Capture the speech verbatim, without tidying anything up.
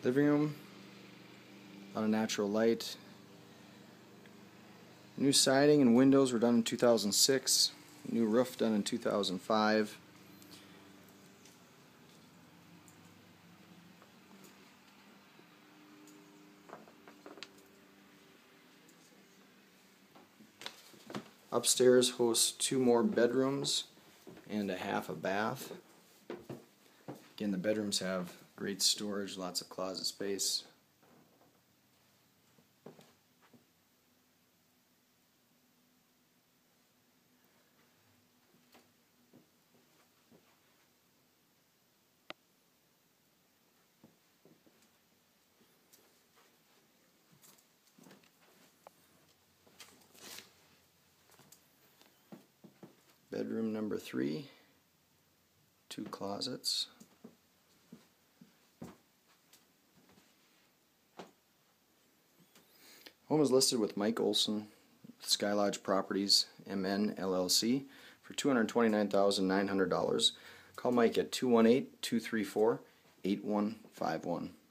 Living room, a lot of natural light. New siding and windows were done in two thousand six. New roof done in two thousand five. Upstairs hosts two more bedrooms and a half a bath. Again, the bedrooms have great storage, lots of closet space. Bedroom number three, two closets. Home is listed with Mike Olson, Sky Lodge Properties, M N L L C, for two hundred twenty-nine thousand nine hundred dollars. Call Mike at two one eight, two three four, eight one five one.